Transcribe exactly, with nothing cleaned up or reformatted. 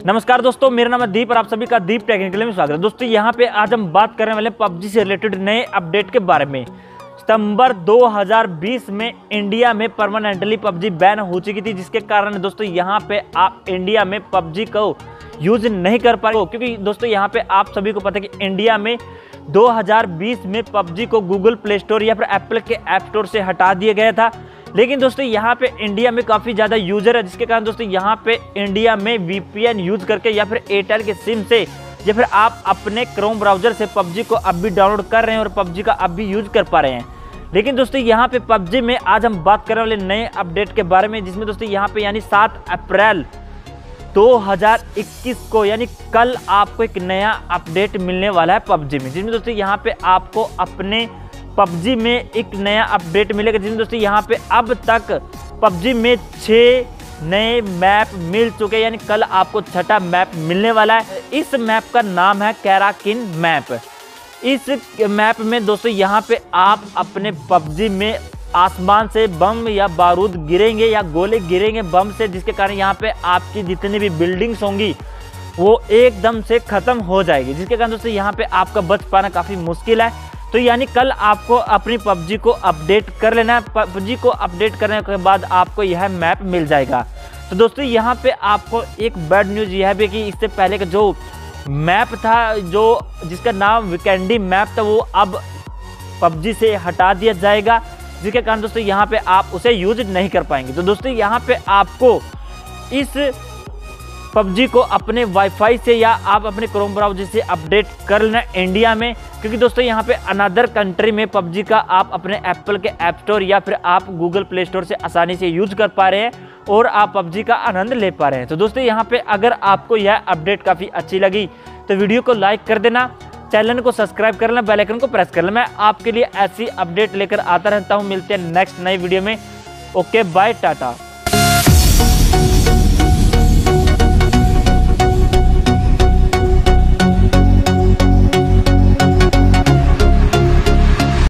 नमस्कार दोस्तों, मेरा नाम है दीप और आप सभी का दीप टेक्निकल में स्वागत है। दोस्तों यहाँ पे आज हम बात करने वाले पबजी से रिलेटेड नए अपडेट के बारे में। सितंबर दो हज़ार बीस में इंडिया में परमानेंटली पबजी बैन हो चुकी थी, जिसके कारण दोस्तों यहाँ पे आप इंडिया में पबजी को यूज नहीं कर पाए, क्योंकि दोस्तों यहाँ पे आप सभी को पता है कि इंडिया में दो हज़ार बीस में पबजी को गूगल प्ले स्टोर या फिर एप्पल के ऐप स्टोर से हटा दिया गया था। लेकिन दोस्तों यहाँ पे इंडिया में काफ़ी ज़्यादा यूज़र है, जिसके कारण दोस्तों यहाँ पे इंडिया में वीपीएन यूज़ करके या फिर एयरटेल के सिम से या फिर आप अपने क्रोम ब्राउज़र से पबजी को अब भी डाउनलोड कर रहे हैं और पबजी का अब भी यूज़ कर पा रहे हैं। लेकिन दोस्तों यहाँ पे पबजी में आज हम बात करने वाले नए अपडेट के बारे में, जिसमें दोस्तों यहाँ पे यानी सात अप्रैल दो हज़ार इक्कीस को यानी कल आपको एक नया अपडेट मिलने वाला है पबजी में, जिसमें दोस्तों यहाँ पे आपको अपने पबजी में एक नया अपडेट मिलेगा। जिसमें दोस्तों यहाँ पे अब तक पबजी में छः नए मैप मिल चुके हैं, यानी कल आपको छठा मैप मिलने वाला है। इस मैप का नाम है कैराकिन मैप। इस मैप में दोस्तों यहाँ पे आप अपने पबजी में आसमान से बम या बारूद गिरेंगे या गोले गिरेंगे बम से, जिसके कारण यहाँ पे आपकी जितनी भी बिल्डिंग्स होंगी वो एकदम से ख़त्म हो जाएगी, जिसके कारण दोस्तों यहाँ पे आपका बच पाना काफ़ी मुश्किल है। तो यानी कल आपको अपनी पबजी को अपडेट कर लेना है। पबजी को अपडेट करने के बाद आपको यह मैप मिल जाएगा। तो दोस्तों यहाँ पे आपको एक बैड न्यूज़ यह भी कि इससे पहले का जो मैप था, जो जिसका नाम वीकेंडी मैप था, वो अब पबजी से हटा दिया जाएगा, जिसके कारण दोस्तों यहाँ पे आप उसे यूज नहीं कर पाएंगे। तो दोस्तों यहाँ पे आपको इस पबजी को अपने वाईफाई से या आप अपने क्रोम ब्राउज़र से अपडेट कर लेना इंडिया में, क्योंकि दोस्तों यहाँ पे अनदर कंट्री में पबजी का आप अपने एप्पल के ऐप स्टोर या फिर आप गूगल प्ले स्टोर से आसानी से यूज कर पा रहे हैं और आप पबजी का आनंद ले पा रहे हैं। तो दोस्तों यहाँ पे अगर आपको यह अपडेट काफ़ी अच्छी लगी तो वीडियो को लाइक कर देना, चैनल को सब्सक्राइब कर लेना, बेल आइकन को प्रेस कर लेना। मैं आपके लिए ऐसी अपडेट लेकर आता रहता हूँ। मिलते हैं नेक्स्ट नई वीडियो में। Okay, bye, Tata.